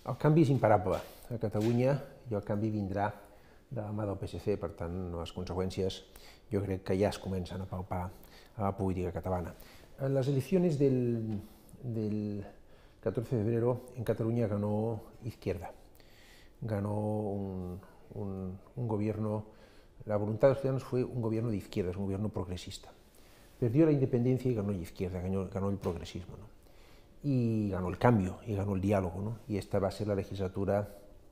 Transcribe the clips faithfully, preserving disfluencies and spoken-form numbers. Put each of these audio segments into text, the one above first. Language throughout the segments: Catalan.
El canvi és imparable. A Catalunya i el canvi vindrà de la mà del P S C, per tant, les conseqüències jo crec que ja es comencen a palpar a la política catalana. En las elecciones del, del catorce de febrero en Cataluña ganó Izquierda. Ganó un, un, un gobierno, la voluntad de los ciudadanos fue un gobierno de izquierdas, un gobierno progresista. Perdió la independencia y ganó la izquierda, ganó, ganó el progresismo, ¿no? Y ganó el cambio, y ganó el diálogo, ¿no? Y esta va a ser la legislatura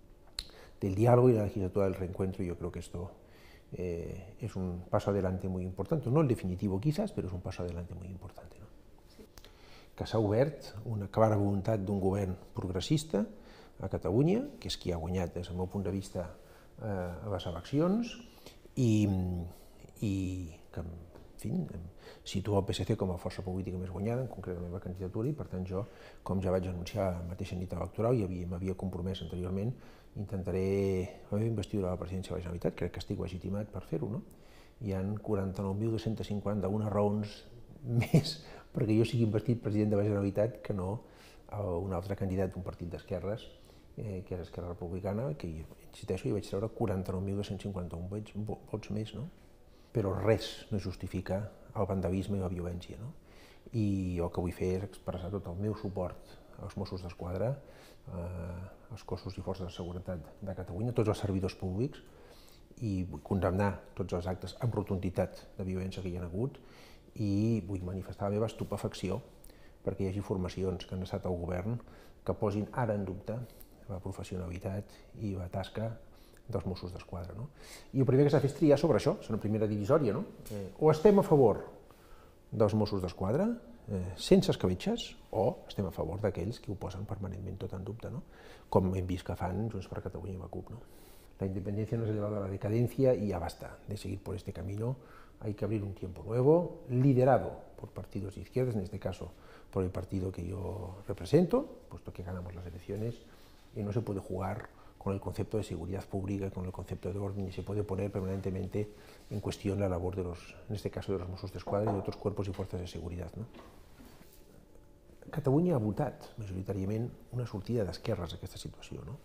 del diálogo y la legislatura del reencuentro, y yo creo que esto eh, es un paso adelante muy importante, no el definitivo quizás, pero es un paso adelante muy importante, no? Sí. Que s'ha obert una clara voluntat d'un govern progressista a Catalunya, que és qui ha guanyat des del meu punt de vista eh, a les eleccions, i, i que, en fi, situa el P S C com a força política més guanyada, en concret la meva candidatura, i per tant jo, com ja vaig anunciar la mateixa nit electoral i m'havia compromès anteriorment, intentaré la meva investidura a la presidència de la Generalitat, crec que estic legitimat per fer-ho, no? Hi ha quaranta-nou mil dos-cents cinquanta-una raons més perquè jo sigui investit president de la Generalitat que no un altre candidat d'un partit d'esquerres, eh, que és Esquerra Republicana, que, insisteixo, hi vaig treure quaranta-nou mil dos-cents cinquanta-un vots més, no? Però res no justifica el vandalisme i la violència, no? I el que vull fer és expressar tot el meu suport als Mossos d'Esquadra, eh, als cossos i forces de seguretat de Catalunya, tots els servidors públics, i vull condemnar tots els actes amb rotunditat de violència que hi ha hagut, i vull manifestar la meva estupefacció perquè hi hagi formacions que han estat al govern que posin ara en dubte la professionalitat i la tasca dels Mossos d'Esquadra, no? I el primer que s'ha fet és triar sobre això, és una primera divisòria, no? Eh, o estem a favor dels Mossos d'Esquadra, eh, sense escabetxes, o estem a favor d'aquells que ho posen permanentment tot en dubte, no? Com hem vist que fan Junts per Catalunya i la CUP, no? La independencia nos ha llevado a la decadencia y ya basta de seguir por este camino. Hay que abrir un tiempo nuevo, liderado por partidos de izquierdas, en este caso por el partido que yo represento, puesto que ganamos las elecciones, y no se puede jugar con el concepto de seguridad pública, con el concepto de orden, y se puede poner permanentemente en cuestión la labor de los, en este caso de los Mossos d'Esquadra y de otros cuerpos y fuerzas de seguridad, no? Catalunya ha votat majoritàriament una sortida d'esquerres a aquesta situació, no?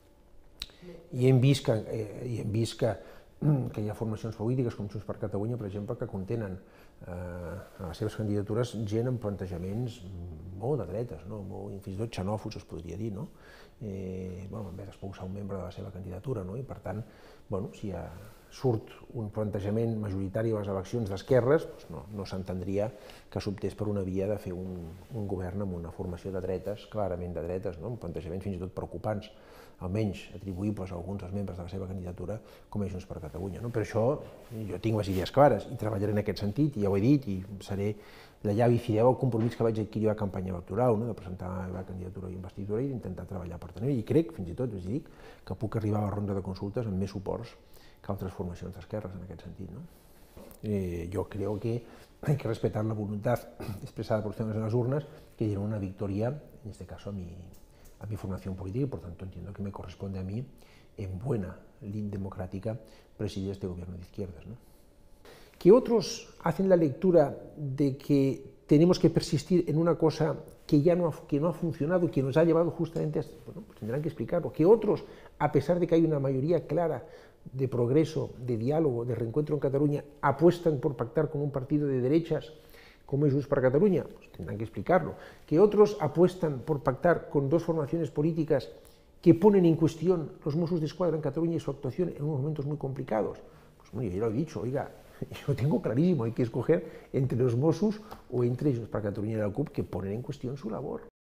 I hem vist que, eh, i hem vist que, que hi ha formacions polítiques com Junts per Catalunya, per exemple, que contenen eh, a les seves candidatures gent amb plantejaments molt de dretes, no? Molt, fins i tot xenòfobs es podria dir, no? Eh, bueno, en vez d'expulsar un membre de la seva candidatura, no? I per tant, bueno, si ha, surt un plantejament majoritari a les eleccions d'esquerres, doncs no, no s'entendria que s'optés per una via de fer un, un govern amb una formació de dretes, clarament de dretes, no? Amb plantejaments fins i tot preocupants, almenys atribuïbles a alguns dels membres de la seva candidatura com a Junts per Catalunya, no? Per això jo tinc les idees clares i treballaré en aquest sentit, i ja ho he dit, i seré lleial i fidel al compromís que vaig adquirir a la campanya electoral, no? De presentar la candidatura i investidura i d'intentar treballar per tenir, i crec, fins i tot, us dic, que puc arribar a la ronda de consultes amb més suports que altres formacions d'esquerres en aquest sentit, ¿no? Eh, yo creo que hay que respetar la voluntad expresada por los ciudadanos en las urnas que dieron una victoria, en este caso a mi, a mi formación política, y por tanto entiendo que me corresponde a mí, en buena línea democrática, presidir este gobierno de izquierdas, ¿no? Que otros hacen la lectura de que tenemos que persistir en una cosa que ya no ha, que no ha funcionado, que nos ha llevado justamente a... Bueno, pues tendrán que explicarlo. Que otros, a pesar de que hay una mayoría clara de progreso, de diálogo, de reencuentro en Cataluña, apuestan por pactar con un partido de derechas como es Junts per Catalunya, pues tendrán que explicarlo. Que otros apuestan por pactar con dos formaciones políticas que ponen en cuestión los Mossos d'Esquadra en Cataluña y su actuación en unos momentos muy complicados. Pues bueno, yo ya lo he dicho, oiga, yo tengo clarísimo, hay que escoger entre los Mossos o entre Junts per Catalunya y la CUP, que ponen en cuestión su labor.